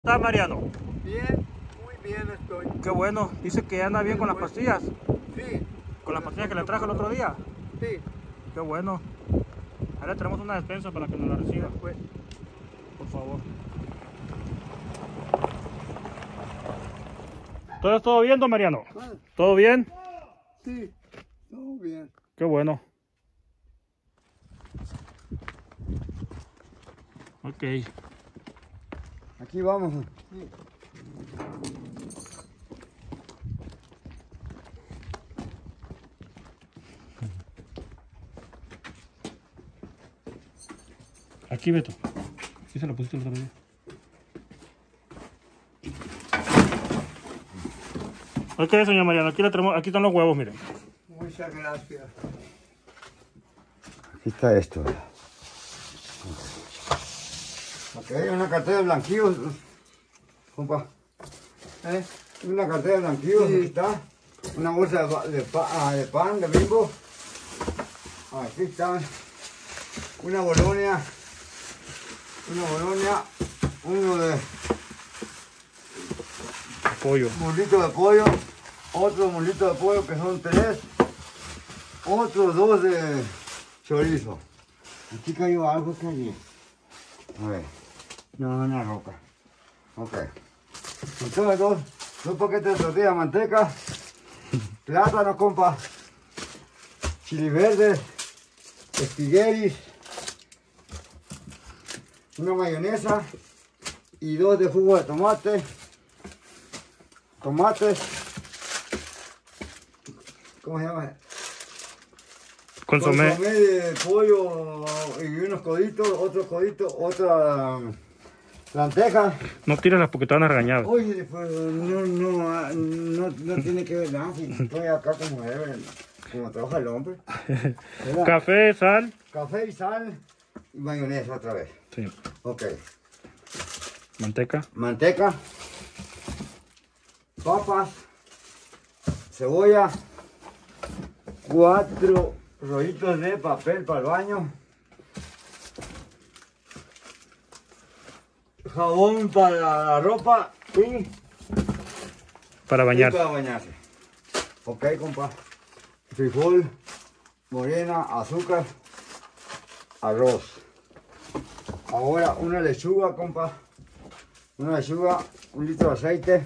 ¿Está Mariano? Bien, muy bien estoy. Qué bueno. Dice que anda bien con las pastillas. Sí. ¿Con las pastillas que le trajo el otro día? Sí. Qué bueno. Ahora tenemos una despensa para que nos la reciba. Pues, Por favor. ¿Todo bien, don Mariano? ¿Todo bien? sí, todo bien. Qué bueno. Ok. Aquí vamos. Sí. Aquí, Beto. ¿Sí se lo pusiste el otro día? Ok, señor Mariano, aquí le tenemos, aquí están los huevos, miren. Muchas gracias. Aquí está esto. Aquí hay una cartera de blanquillos, compa. Una cartera de blanquillos, Sí. aquí está. Una bolsa de pan, de Bimbo. Aquí está. Una bolonia. Uno de Pollo. mulito de pollo. Otro mulito de pollo que son 3. Otros 2 de chorizo. Aquí cayó algo que allí. A ver. No, una roca. Ok. Entonces dos paquetes de tortilla de manteca. Plátano, compa. Chili verde. Espigueris. Una mayonesa. Y 2 de jugo de tomate. Tomates. ¿Cómo se llama? Consomé. Consomé de pollo y unos coditos, otros coditos, otra lentejas. No tires porque te van a regañar. Oye, pues no tiene que ver nada, si estoy acá como debe, como trabaja el hombre. ¿Verdad? Café, sal. Café y sal y mayonesa otra vez. Sí. Ok. Manteca. Manteca, papas, cebolla, 4 rollitos de papel para el baño, jabón para la ropa y Para bañar. para bañarse. Ok, compa. Frijol, morena, azúcar, arroz. Ahora una lechuga, compa. Una lechuga, 1 litro de aceite,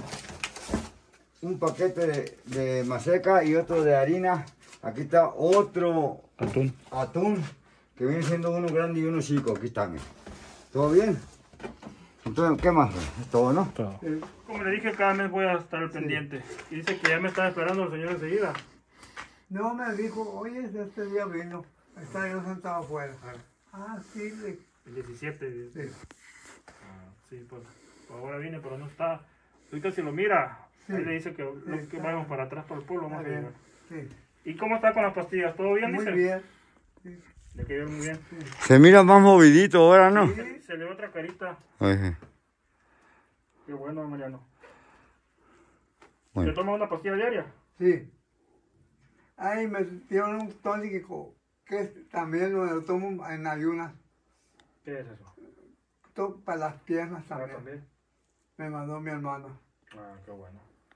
un paquete de maseca y otro de harina. Aquí está otro Atún. que viene siendo uno grande y uno chico. Aquí están. ¿Todo bien? Entonces, ¿qué más? Todo, ¿no? Todo. Como le dije, cada mes voy a estar al pendiente. Y dice que ya me está esperando el señor enseguida. No me dijo, oye, este día vino. Está yo sentado afuera. Sí, El 17. sí. Sí, pues ahora viene, pero no está. Ahorita si lo mira, Sí. ahí le dice que, Sí, que está vayamos para atrás por el pueblo. Está Vamos a bien. llegar. Sí. ¿Y cómo está con las pastillas? ¿Todo bien, Muy dice? bien. Sí. Le quedó muy bien. Se mira más movidito ahora, ¿no? Se le ve otra carita. Ajá. Qué bueno, Mariano. Bueno. ¿Se toma una pastilla diaria? Sí. Ahí me dieron un tónico que también lo tomo en ayunas. ¿Qué es eso? Para las piernas Ah, también. también. Me mandó mi hermana. Ah, qué bueno.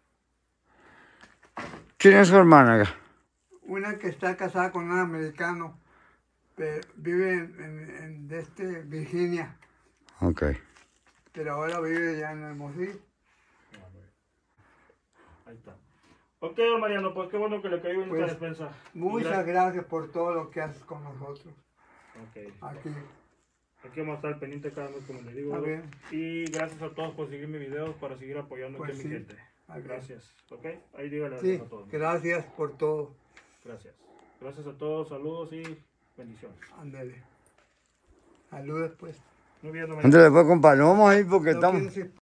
¿Quién es su hermana? Una que está casada con un americano, vive en Virginia, Ok. pero ahora vive ya en Hermosillo. Ahí está. Ok, don Mariano, pues qué bueno que le cayó en Pues, esta despensa. Y Muchas gracias por todo lo que haces con nosotros Ok. aquí. Aquí vamos a estar pendiente cada vez, como le digo. Está bien. Y gracias a todos por seguir mis videos, para seguir apoyando Pues aquí a sí. mi gente. Está bien. Gracias. Ok, ahí dígale Sí, a todos. gracias por todo. Gracias. Gracias a todos, saludos y bendiciones. Ándale. Saludos pues. Muy bien, don Mariano. Entonces después con palomos ahí porque No estamos... quieres ir